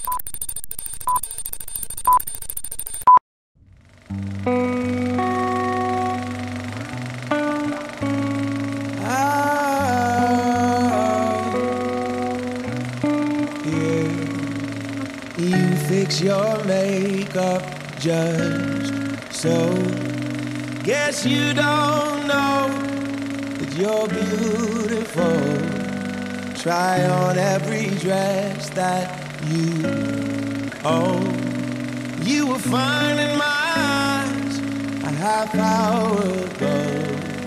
You fix your makeup just so. Guess you don't know that you're beautiful. Try on every dress that you own. You were fine in my eyes a half hour ago.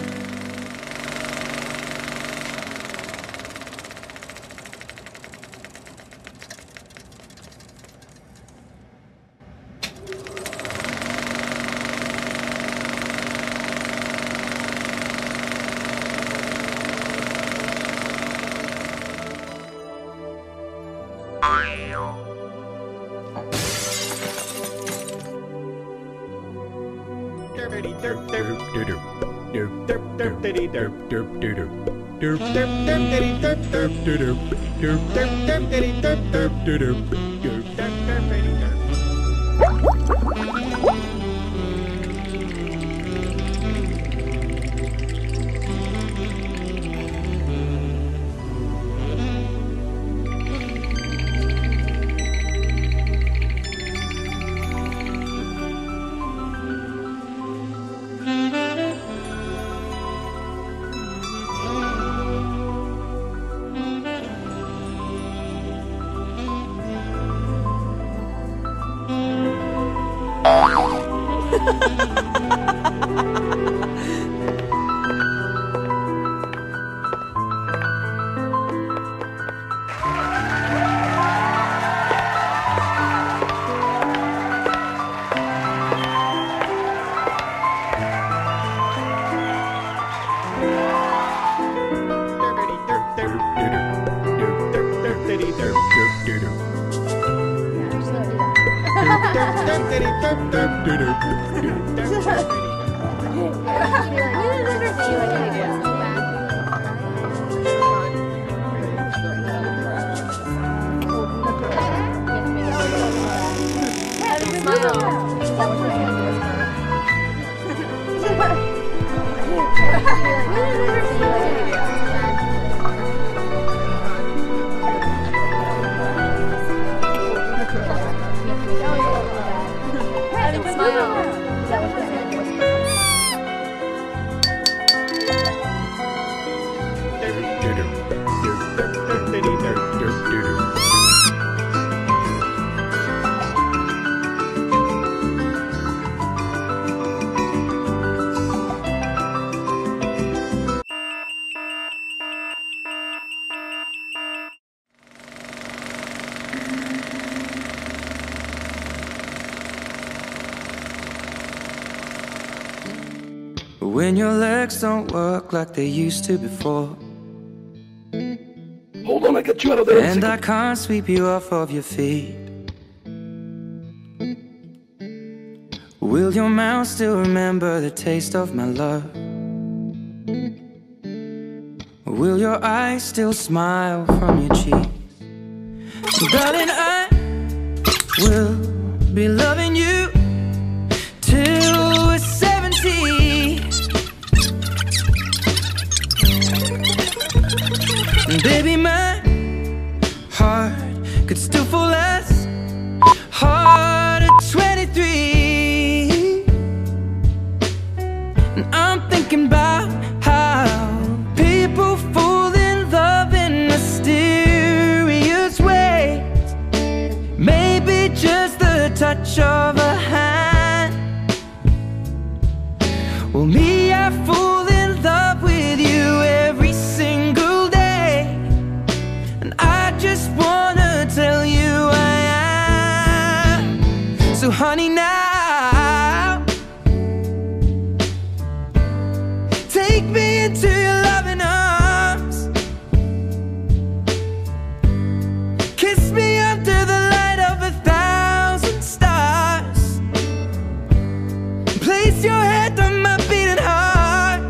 When your legs don't work like they used to before. Hold on, I get you out of there. And I can't sweep you off of your feet. Will your mouth still remember the taste of my love? Will your eyes still smile from your cheeks? Darling, I will be loving you till we're 70. Baby, my heart could still fall as hard at 23. And I'm thinking about how people fall in love in mysterious ways. Maybe just the touch of a hand. Well, me, I fall in love with you every single day. And I just wanna tell you I am. So honey, now take me into your loving arms. Kiss me under the light of 1,000 stars. Place your head on my beating heart.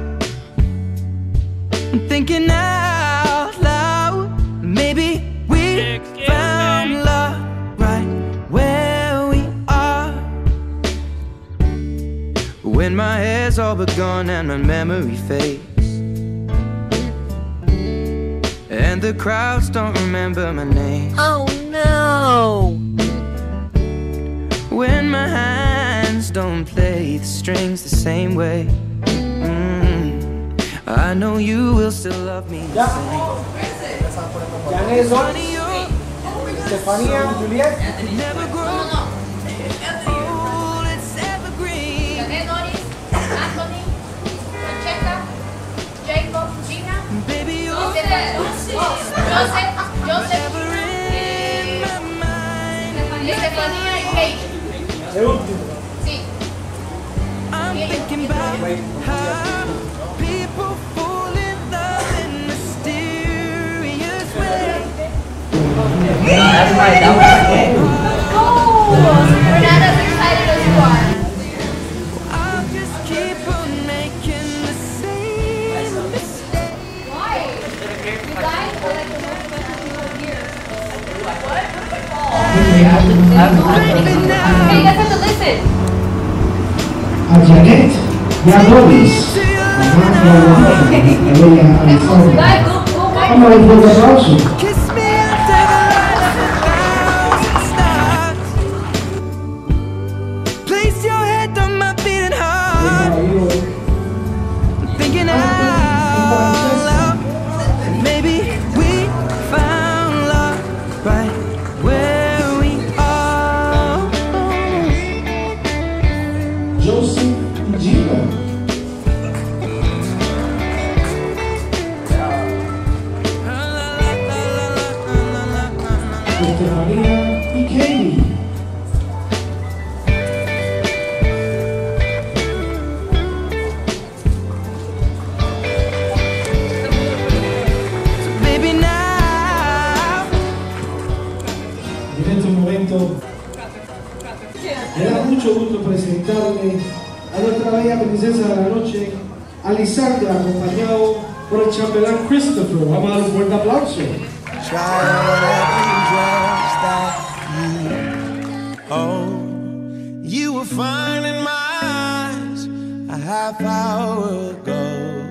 I'm thinking out loud, maybe we found love right when my hair's all but gone and my memory fades, and the crowds don't remember my name. Oh no! When my hands don't play the strings the same way, I know you will still love me the same. Stefania, Juliet. Never grow old, it's evergreen. Anthony, Francesca, Jacob, Gina, Baby, you're Joseph, ever in my mind. Stefania y Paige. El último. Sí. I'm thinking about how people fall in love in mysterious ways. That's right, that was okay. We're not as excited as you are. I'll just keep on making the same mistake. Why? You guys are like the most here. What? Okay, you guys have to listen. A Janet y a Doris, Alessandra, Guys, go, vamos a dar un fuerte aplauso. Kiss me after the lights and stars. Place your head on my beating heart. Thinking out loud, maybe we found love right where we are. Joseph y Gina, Stefania y Katie, Baby, now en este momento me da mucho gusto presentarle a nuestra bella princesa de la noche, Alessandra, acompañado por el chambelán Christopher. Vamos a dar un fuerte aplauso. Try whatever drugs that you own. You were fine in my eyes a half hour ago.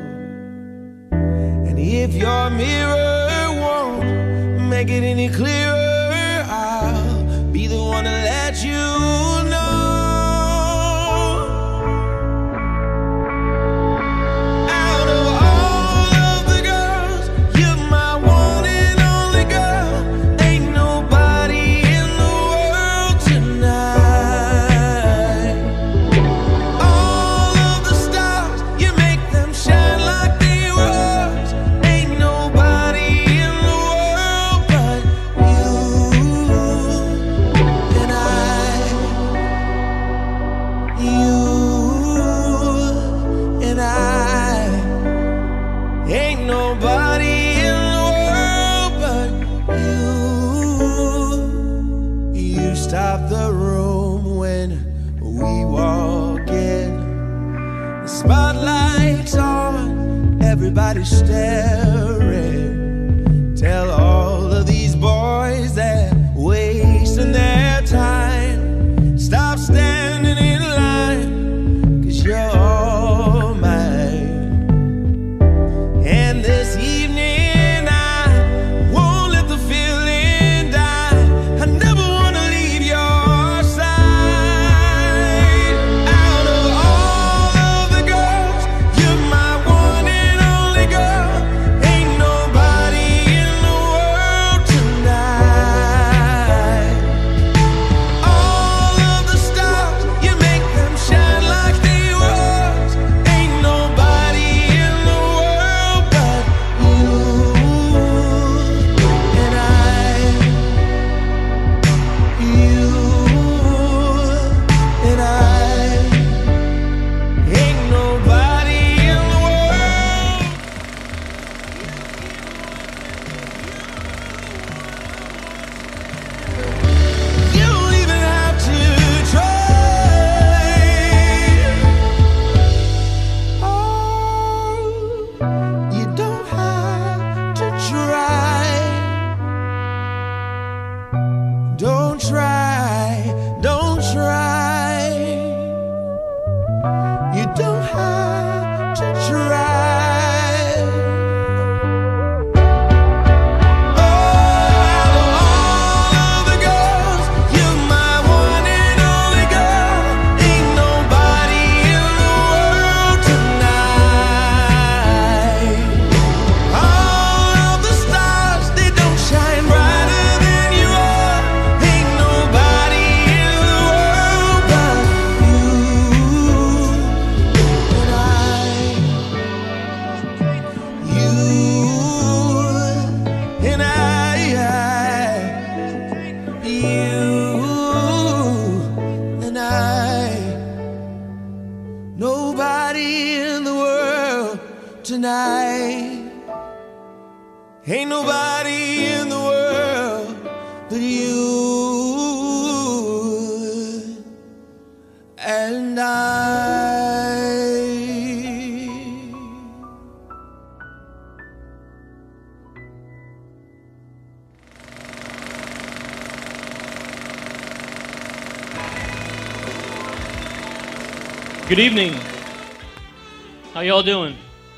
And if your mirror won't make it any clearer, I'll be the one to let you know. Out of all of the girls, you're my one and only girl. Ain't nobody in the world tonight. All of the stars, you make them shine like they were ours. Ain't nobody in the world but you and I. You and I. Ain't nobody in the world but you. You stop the room when we walk in. The spotlight's on, everybody's staring. Tell all of these boys that wasting their time. Stop standing in line, 'cause you're all mine. And this evening I won't let the feeling die. I never wanna leave your side. Out of all of the girls, you're my one and only girl. Ain't nobody in the world tonight. All of the stars, you make them shine like they were ours. Ain't nobody in the world but you and I. You and I. Ain't nobody in the world. You don't even have to try. Oh, you don't have to try. Don't try, don't try. You Ain't nobody in the world but you and I. Good evening. How y'all doing?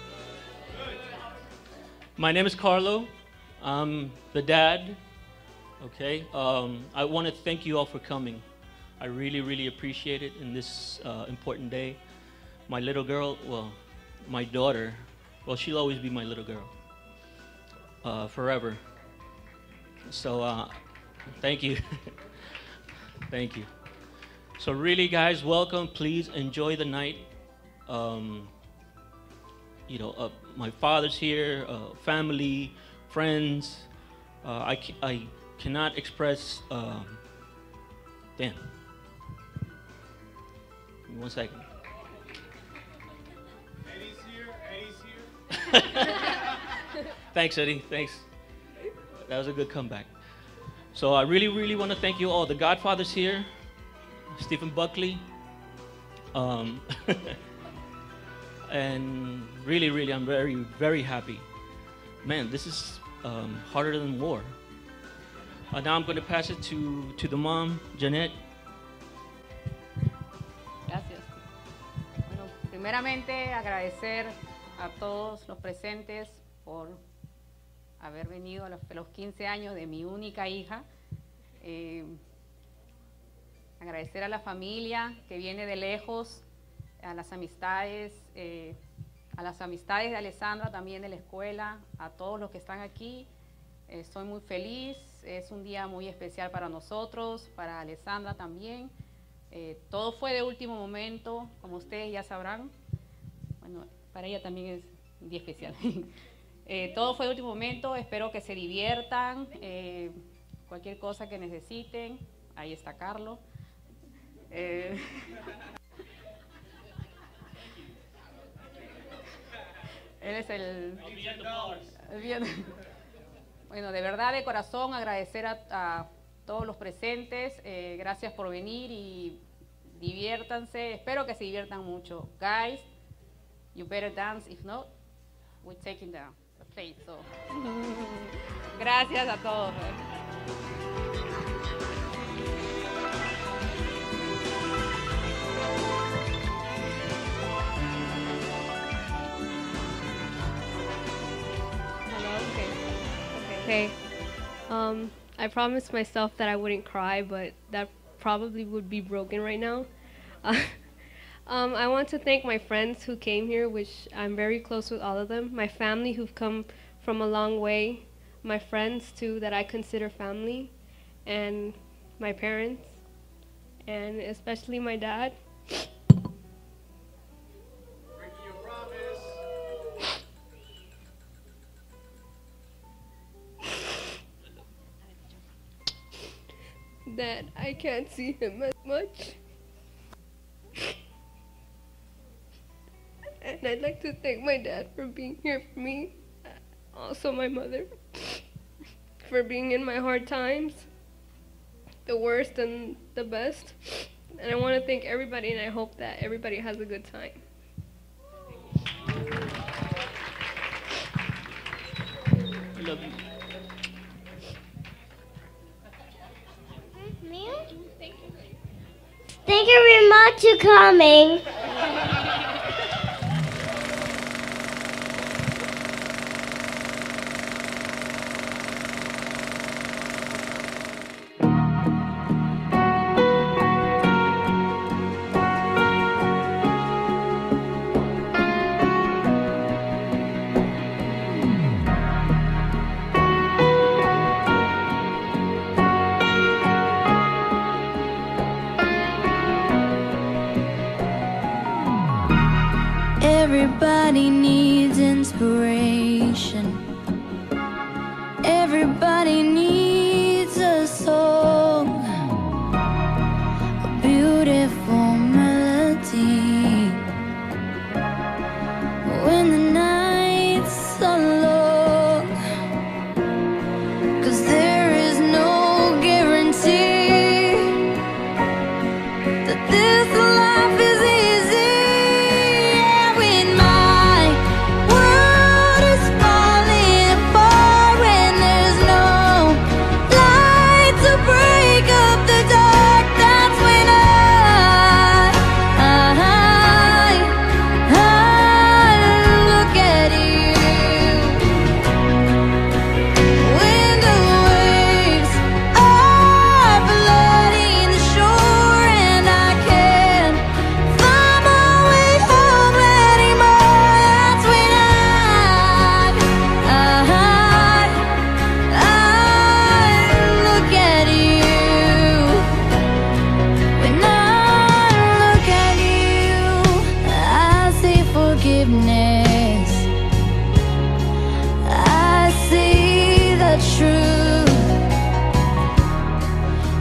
My name is Carlo. I'm the dad. Okay. I want to thank you all for coming. I really, really appreciate it in this important day. My little girl, well, my daughter, well, she'll always be my little girl. Forever. So, thank you. Thank you. So really, guys, welcome. Please enjoy the night. My father's here, family, friends. I cannot express. Damn. Give me 1 second. Eddie's here. Thanks, Eddie. Thanks. That was a good comeback. So I really, really want to thank you all. The Godfather's here. Stephen Buckley, and really, really, I'm very, very happy. Man, this is harder than war. Now I'm going to pass it to the mom, Jeanette. Gracias. Bueno, primeramente agradecer a todos los presentes por haber venido a los 15 años de mi única hija. Agradecer a la familia que viene de lejos, a las amistades de Alessandra, también de la escuela, a todos los que están aquí. Estoy muy feliz, es un día muy especial para nosotros, para Alessandra también. Todo fue de último momento, como ustedes ya sabrán. Bueno, para ella también es un día especial. Todo fue de último momento, espero que se diviertan. Cualquier cosa que necesiten, ahí está Carlos. Él es el bueno, de verdad, de corazón, agradecer a todos los presentes. Gracias por venir y diviértanse. Espero que se diviertan mucho. Guys, you better dance. If not, we're taking the place. So. Gracias a todos. Okay. I promised myself that I wouldn't cry, but that probably would be broken right now. I want to thank my friends who came here, which I'm very close with all of them. My family who've come from a long way. My friends too that I consider family. And my parents. And especially my dad. That I can't see him as much. And I'd like to thank my dad for being here for me. Also my mother for being in my hard times, the worst and the best. And I want to thank everybody, and I hope that everybody has a good time. I love you. Thank you very much for coming.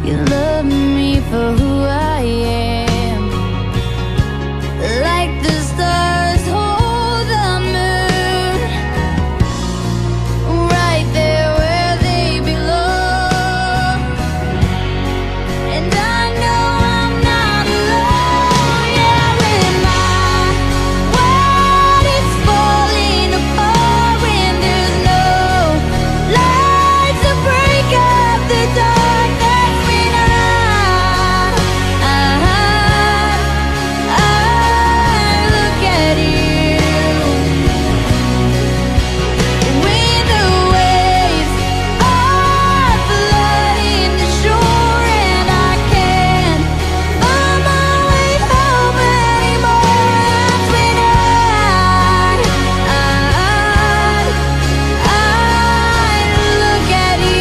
You love me for who I am, like the stars hold the moon, right there where they belong. And I know I'm not alone. Yeah, when my world is falling apart, when there's no light to break up the dark, that's when I look at you. When the waves are flooding the shore and I can't find my way home anymore, that's when I look at you.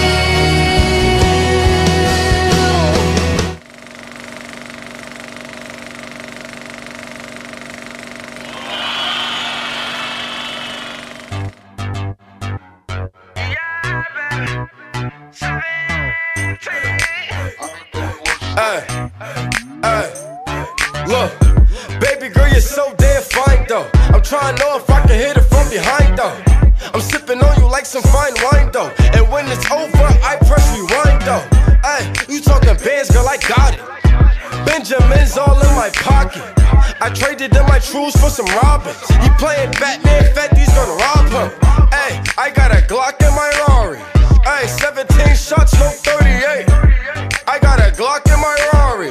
Hey, hey, look, baby girl, you're so damn fine though. I'm trying to know if I can hit it from behind though. I'm sipping on you like some fine wine though. And when it's over, I press rewind though. Hey, you talking bands, girl, I got it. Benjamin's all in my pocket. I traded in my trues for some robins. He playing Batman, Fetty's gonna rob him. Hey, I got a Glock in my Rari. Hey, 17 shots, no 38. I got a Glock in my Rari.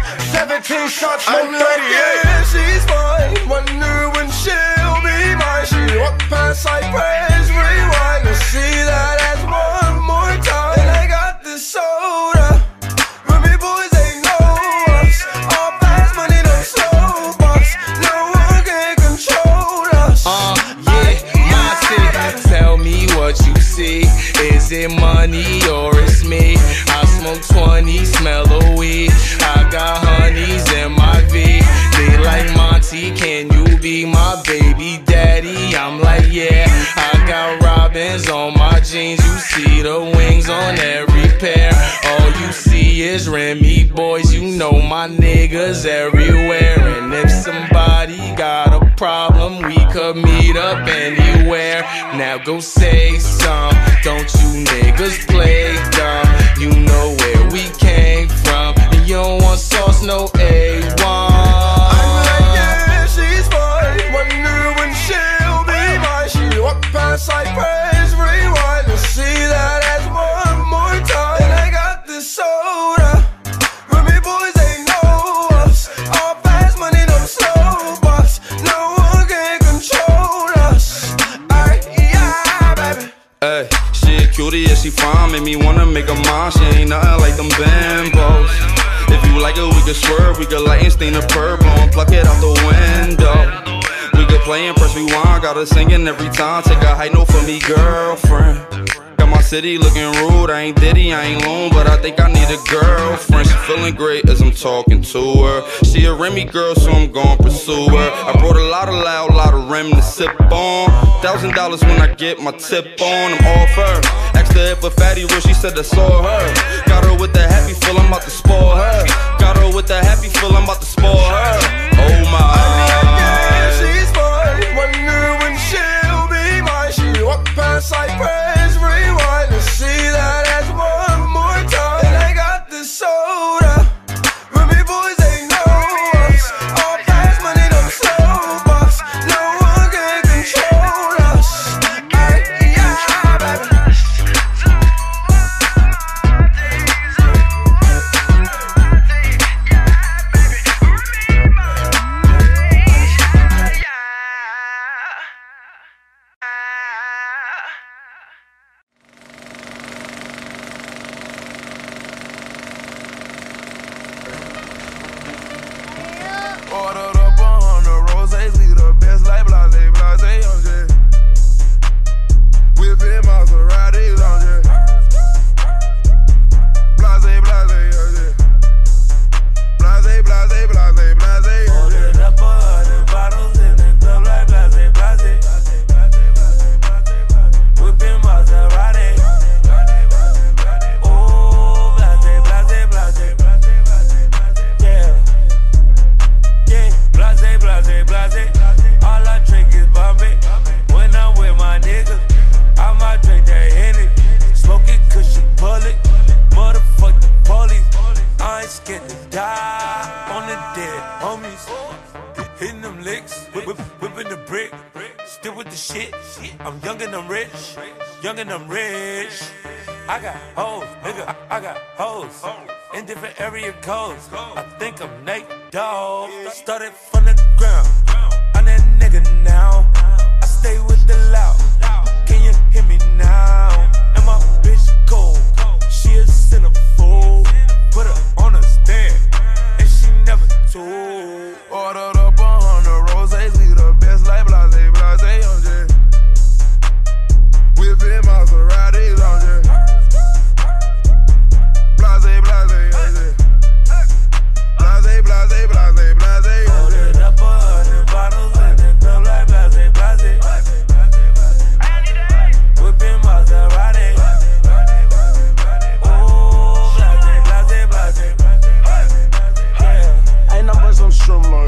17 shots, no 38. Yeah, she's fine. Wonder when she'll be mine. She walked past like praise, rewind to see that ass one more time. And I got this soda. Remy boys, they know us. All fast money, no slow bucks. No one can control us. Yeah, my shit. Tell me what you see. Is it money or it's me? I smoke 20, smell a weed. I got honeys in my V. They like Monty, can you be my baby daddy? I'm like, yeah. I got robins on my jeans. You see the wings on every pair. All you see is Remy boys. You know my niggas everywhere. And if somebody got a problem, we could meet up anywhere. Now go say some. Don't you niggas play dumb. You know where we came from. And you don't want sauce, no A1. I'm like, yeah, she's fine. Wonder when she'll be mine. She walked past like praise, rewind to see that ass one more time. And I got this soda. Remy boys, they know us. All fast money, no slow bucks. No one can control us. Ay, yeah, baby. Hey, she a cutie, yeah, she fine. Make me wanna make her mine. She ain't nothing like them bimbos. If you like it, we could swerve. We could light and stain the purple and pluck it out the window. We could play and press rewind. Got her singing every time. Take a high note for me, girlfriend. Got my city looking rude. I ain't Diddy, I ain't Loon, but I think I need a girlfriend. She feeling great as I'm talking to her. She a Remy girl, so I'm gon' pursue her. I brought a lot of loud, lot of Rem to sip on. $1,000 when I get my tip on. I'm off her. Asked her if a fatty real, she said I saw her. Got her with the happy feel, I'm about to spoil her. Got her with the happy feel, I'm about to spoil her. Oh my. Yeah, she's fine. Wonder when she'll be mine. She walked past like praise, rewind to see that ass one more time. And I got this soda. Remy boys, they know us. All fast money, no slow bucks. No one can control us. Ay, yeah, baby. Ordered up 100 roses, we the best like blase, blase, I'm just whipping Maseratis, I'm just blase, blase, I'm just blase, blase, blase, blase. Ordered up 100 bottles in the club like blase, blase, whipping Maserati. Oh, blase, blase, shit. I'm young and I'm rich, young and I'm rich. I got hoes, nigga, I got hoes in different area codes. I think I'm Nate Dogg. Started from the ground, I'm that nigga now. I stay with the loud. Can you hear me now? And my bitch cold, she a centerfold. Put her on a stand, and she never told. Ordered up 100 roses, we the best like blase, blase, on J. Whipping Maseratis on J. Blase, blase, on J. Blase, blase, blase, blase, on J. Ordered up 100 bottles and it felt like blase, blase. Whipping Maserati. Oh, blase, blase, blase. Yeah. Ain't nothing but some shrimp lunch.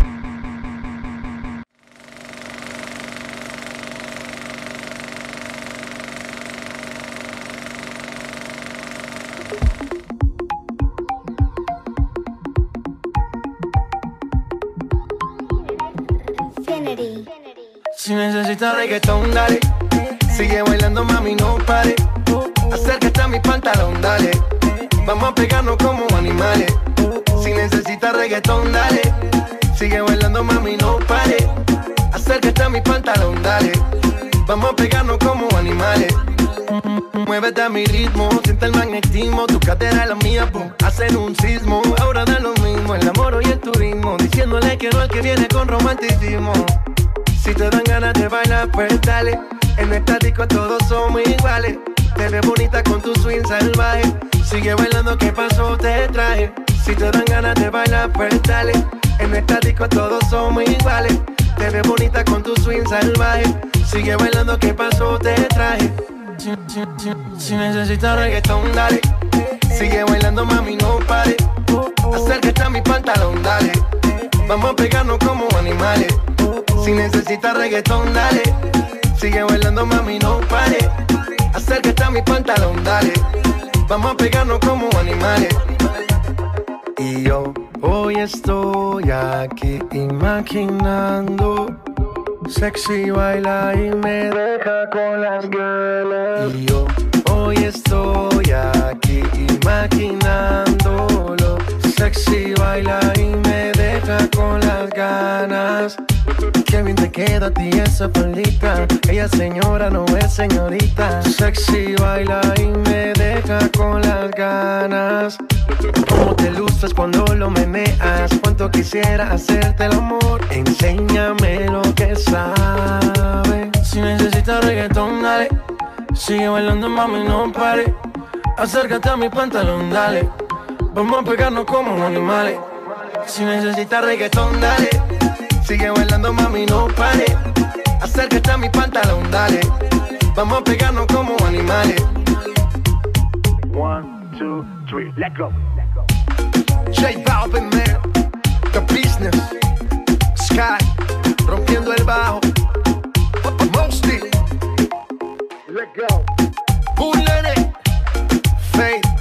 Si necesitas reggaetón, dale. Sigue bailando, mami, no pare. Acércate a mi pantalón, dale. Vamos a pegarnos como animales. Si necesitas reggaetón, dale. Sigue bailando, mami, no pare. Acércate a mi pantalón, dale. Vamos a pegarnos como animales. Muévete a mi ritmo, siente el magnetismo. Tu cadera es la mía, boom, hacen un sismo. Ahora da lo mismo, el amor y el turismo. Diciéndole que no al que viene con romanticismo. Si te dan ganas de bailar, pues dale. En esta disco todos somos iguales. Te ves bonita con tu swing salvaje. Sigue bailando, ¿qué pasó? Te traje. Si te dan ganas de bailar, pues dale. En esta disco todos somos iguales. Te ves bonita con tu swing salvaje. Sigue bailando, ¿qué pasó? Te traje. Si necesitas reggaetón, dale. Sigue bailando, mami, no pare. Acércate a mi pantalón, dale. Vamos a pegarnos como animales. Si necesitas reggaetón, dale. Sigue bailando, mami, no pare. Acércate a mi pantalón, dale. Vamos a pegarnos como animales. Y yo hoy estoy aquí imaginando. Sexy baila y me deja con las ganas. Y yo hoy estoy aquí imaginándolo. Sexy baila y me deja con las ganas. Qué bien te queda a ti esa faldita. Ella señora no es señorita. Sexy baila y me deja con las ganas. Cómo te luces cuando lo meneas. Cuánto quisiera hacerte el amor. Enséñame lo que sabes. Si necesitas reggaetón, dale. Sigue bailando, mami, no pare. Acércate a mi pantalón, dale. Vamos a pegarnos como animales. Si necesitas reggaetón, dale. Sigue bailando, mami, no pare. Acércate a mi pantalón, dale. Vamos a pegarnos como animales. 1, 2, 3, let go. J Balvin, man. The Business. Sky. Rompiendo el bajo. Mosty. Let go. Bullet. Faith.